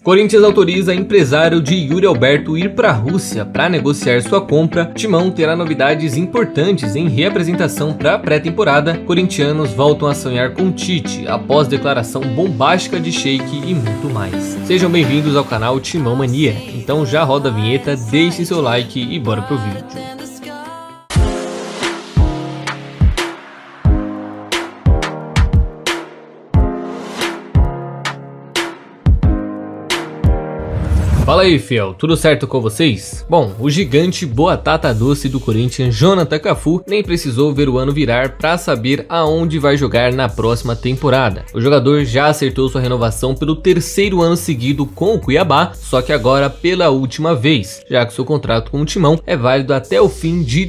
Corinthians autoriza empresário de Yuri Alberto ir para a Rússia para negociar sua compra. Timão terá novidades importantes em reapresentação para a pré-temporada. Corintianos voltam a sonhar com Tite após declaração bombástica de Sheik e muito mais. Sejam bem-vindos ao canal Timão Mania. Então já roda a vinheta, deixe seu like e bora pro vídeo. Fala aí, fiel, tudo certo com vocês? Bom, o gigante Boatata Doce do Corinthians, Jonathan Cafu, nem precisou ver o ano virar para saber aonde vai jogar na próxima temporada. O jogador já acertou sua renovação pelo terceiro ano seguido com o Cuiabá, só que agora pela última vez, já que seu contrato com o Timão é válido até o fim de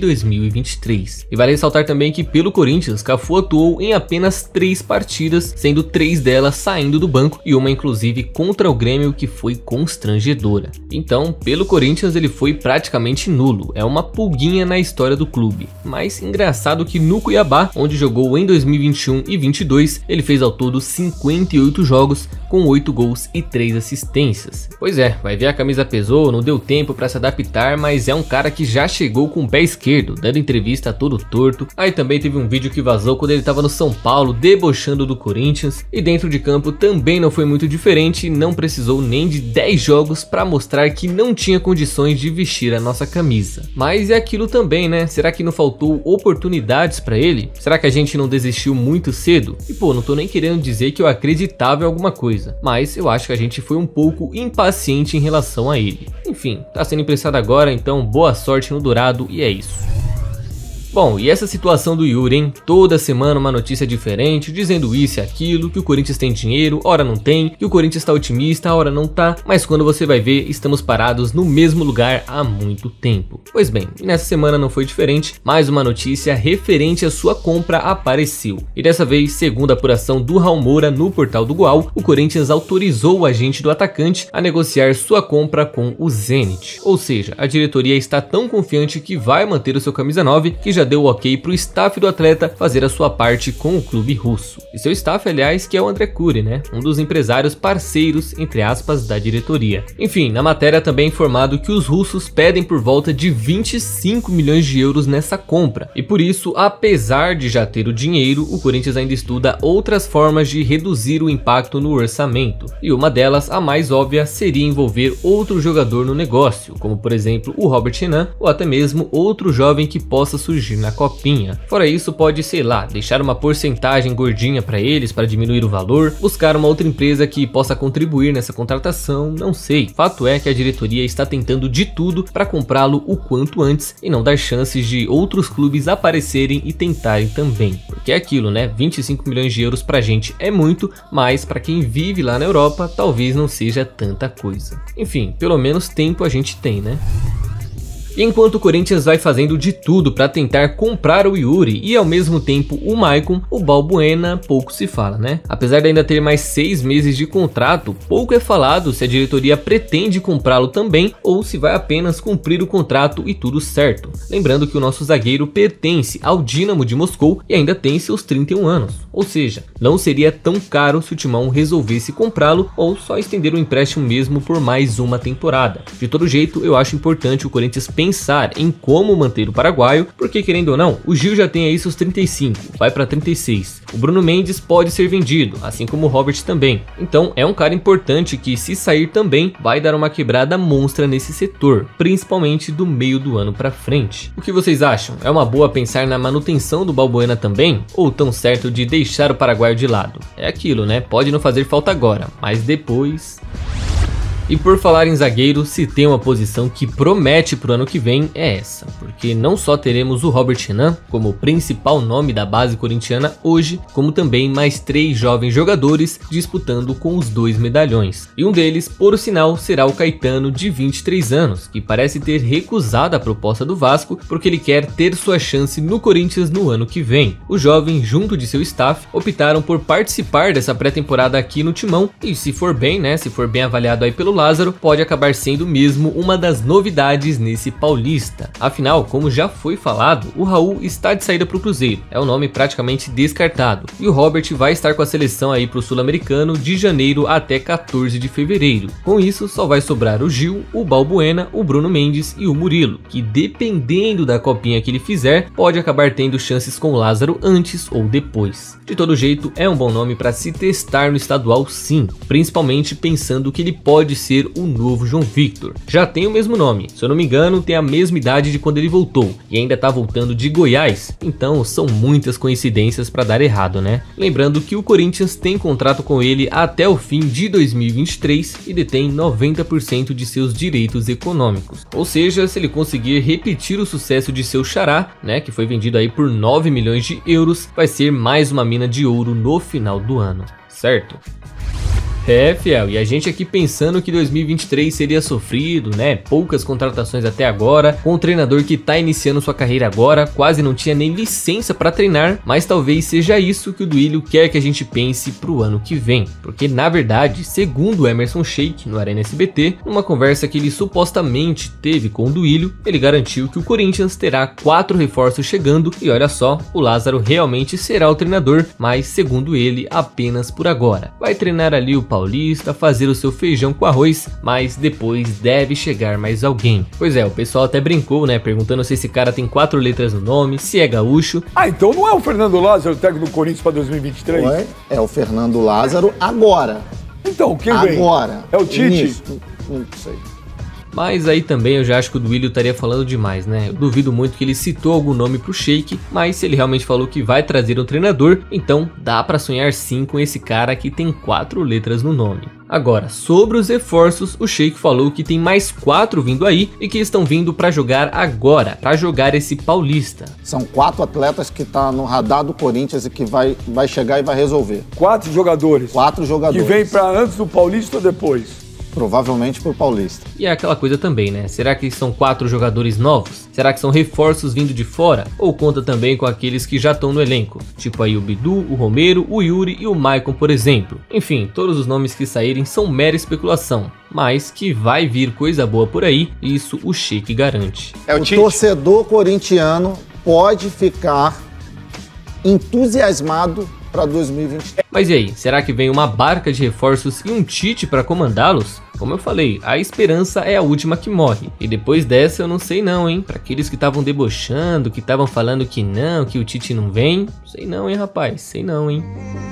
2023. E vale ressaltar também que pelo Corinthians, Cafu atuou em apenas 3 partidas, sendo 3 delas saindo do banco e uma inclusive contra o Grêmio que foi constrangedora. Então, pelo Corinthians ele foi praticamente nulo, é uma pulguinha na história do clube. Mas engraçado que no Cuiabá, onde jogou em 2021 e 22, ele fez ao todo 58 jogos, com 8 gols e 3 assistências. Pois é, vai ver, a camisa pesou, não deu tempo para se adaptar, mas é um cara que já chegou com o pé esquerdo, dando entrevista todo torto. Aí também teve um vídeo que vazou quando ele estava no São Paulo, debochando do Corinthians, e dentro de campo também não foi muito diferente, não precisou nem de 10 jogos para mostrar que não tinha condições de vestir a nossa camisa. Mas é aquilo também, né? Será que não faltou oportunidades para ele? Será que a gente não desistiu muito cedo? E pô, não tô nem querendo dizer que eu acreditava em alguma coisa, mas eu acho que a gente foi um pouco impaciente em relação a ele. Enfim, tá sendo emprestado agora, então boa sorte no Dourado e é isso. Bom, e essa situação do Yuri, hein? Toda semana uma notícia diferente, dizendo isso e aquilo, que o Corinthians tem dinheiro, ora não tem, que o Corinthians tá otimista, ora não tá, mas quando você vai ver, estamos parados no mesmo lugar há muito tempo. Pois bem, e nessa semana não foi diferente, mais uma notícia referente à sua compra apareceu. E dessa vez, segundo a apuração do Raul Moura no portal do Goal, o Corinthians autorizou o agente do atacante a negociar sua compra com o Zenit. Ou seja, a diretoria está tão confiante que vai manter o seu camisa 9, que já deu ok para o staff do atleta fazer a sua parte com o clube russo. E seu staff, aliás, que é o André Curi, né? Um dos empresários parceiros, entre aspas, da diretoria. Enfim, na matéria também é informado que os russos pedem por volta de 25 milhões de euros nessa compra. E por isso, apesar de já ter o dinheiro, o Corinthians ainda estuda outras formas de reduzir o impacto no orçamento. E uma delas, a mais óbvia, seria envolver outro jogador no negócio, como por exemplo o Robert Renan, ou até mesmo outro jovem que possa surgir na copinha. Fora isso, pode, sei lá, deixar uma porcentagem gordinha para eles para diminuir o valor, buscar uma outra empresa que possa contribuir nessa contratação, não sei. Fato é que a diretoria está tentando de tudo para comprá-lo o quanto antes e não dar chances de outros clubes aparecerem e tentarem também. Porque é aquilo, né? 25 milhões de euros pra gente é muito, mas para quem vive lá na Europa, talvez não seja tanta coisa. Enfim, pelo menos tempo a gente tem, né? E enquanto o Corinthians vai fazendo de tudo para tentar comprar o Yuri e ao mesmo tempo o Maicon, o Balbuena pouco se fala, né? Apesar de ainda ter mais 6 meses de contrato, pouco é falado se a diretoria pretende comprá-lo também ou se vai apenas cumprir o contrato e tudo certo. Lembrando que o nosso zagueiro pertence ao Dynamo de Moscou e ainda tem seus 31 anos. Ou seja, não seria tão caro se o Timão resolvesse comprá-lo ou só estender o empréstimo mesmo por mais uma temporada. De todo jeito, eu acho importante o Corinthians pensar em como manter o paraguaio, porque querendo ou não, o Gil já tem aí seus 35, vai para 36. O Bruno Mendes pode ser vendido, assim como o Robert também. Então é um cara importante que, se sair também, vai dar uma quebrada monstra nesse setor, principalmente do meio do ano para frente. O que vocês acham? É uma boa pensar na manutenção do Balbuena também? Ou tão certo de deixar o paraguaio de lado? É aquilo, né? Pode não fazer falta agora, mas depois... E por falar em zagueiro, se tem uma posição que promete pro ano que vem é essa, porque não só teremos o Robert Renan como o principal nome da base corintiana hoje, como também mais 3 jovens jogadores disputando com os 2 medalhões. E um deles, por sinal, será o Caetano, de 23 anos, que parece ter recusado a proposta do Vasco porque ele quer ter sua chance no Corinthians no ano que vem. O jovem, junto de seu staff, optaram por participar dessa pré-temporada aqui no Timão e, se for bem, né, se for bem avaliado aí pelo Lázaro pode acabar sendo mesmo uma das novidades nesse Paulista. Afinal, como já foi falado, o Raul está de saída para o Cruzeiro, é um nome praticamente descartado, e o Robert vai estar com a seleção aí para o Sul-Americano de janeiro até 14 de fevereiro. Com isso, só vai sobrar o Gil, o Balbuena, o Bruno Mendes e o Murilo, que dependendo da copinha que ele fizer, pode acabar tendo chances com o Lázaro antes ou depois. De todo jeito, é um bom nome para se testar no estadual sim, principalmente pensando que ele pode ser o novo João Victor. Já tem o mesmo nome, se eu não me engano tem a mesma idade de quando ele voltou, e ainda tá voltando de Goiás, então são muitas coincidências para dar errado, né? Lembrando que o Corinthians tem contrato com ele até o fim de 2023 e detém 90% de seus direitos econômicos. Ou seja, se ele conseguir repetir o sucesso de seu xará, né, que foi vendido aí por 9 milhões de euros, vai ser mais uma mina de ouro no final do ano, certo? É, fiel, e a gente aqui pensando que 2023 seria sofrido, né? Poucas contratações até agora, com um treinador que tá iniciando sua carreira agora, quase não tinha nem licença para treinar, mas talvez seja isso que o Duílio quer que a gente pense pro ano que vem. Porque na verdade, segundo o Emerson Sheik no Arena SBT, numa conversa que ele supostamente teve com o Duílio, ele garantiu que o Corinthians terá 4 reforços chegando e olha só, o Lázaro realmente será o treinador, mas segundo ele, apenas por agora. Vai treinar ali o Paulista, fazer o seu feijão com arroz, mas depois deve chegar mais alguém. Pois é, o pessoal até brincou, né, perguntando se esse cara tem 4 letras no nome, se é gaúcho. Ah, então não é o Fernando Lázaro, técnico do Corinthians para 2023? Ué, é o Fernando Lázaro agora. Então, quem vem? Agora. É o Tite? Não sei. Mas aí também eu já acho que o Duílio estaria falando demais, né? Eu duvido muito que ele citou algum nome pro Sheik, mas se ele realmente falou que vai trazer um treinador, então dá pra sonhar sim com esse cara que tem 4 letras no nome. Agora, sobre os reforços, o Sheik falou que tem mais 4 vindo aí e que estão vindo para jogar agora, para jogar esse Paulista. São 4 atletas que tá no radar do Corinthians e que vai chegar e vai resolver. 4 jogadores? 4 jogadores. Que vem para antes do Paulista ou depois? Provavelmente pro Paulista. E é aquela coisa também, né? Será que são 4 jogadores novos? Será que são reforços vindo de fora? Ou conta também com aqueles que já estão no elenco? Tipo aí o Bidu, o Romero, o Yuri e o Maicon, por exemplo. Enfim, todos os nomes que saírem são mera especulação. Mas que vai vir coisa boa por aí, isso o Sheik garante. O torcedor corintiano pode ficar entusiasmado para 2023. Mas e aí, será que vem uma barca de reforços e um Tite para comandá-los? Como eu falei, a esperança é a última que morre. E depois dessa eu não sei não, hein? Para aqueles que estavam debochando, que estavam falando que não, que o Tite não vem, sei não, hein, rapaz, sei não, hein.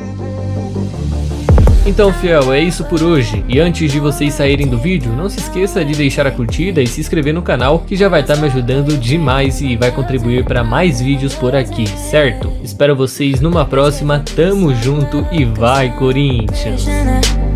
Então, fiel, é isso por hoje. E antes de vocês saírem do vídeo, não se esqueça de deixar a curtida e se inscrever no canal, que já vai estar me ajudando demais e vai contribuir para mais vídeos por aqui, certo? Espero vocês numa próxima, tamo junto e vai Corinthians!